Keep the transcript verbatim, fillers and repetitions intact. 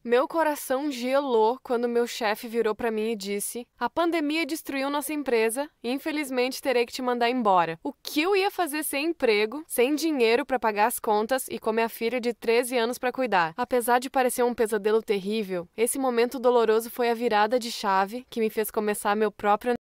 Meu coração gelou quando meu chefe virou pra mim e disse: "A pandemia destruiu nossa empresa e infelizmente terei que te mandar embora." O que eu ia fazer sem emprego, sem dinheiro pra pagar as contas e com minha filha de treze anos pra cuidar? Apesar de parecer um pesadelo terrível, esse momento doloroso foi a virada de chave que me fez começar meu próprio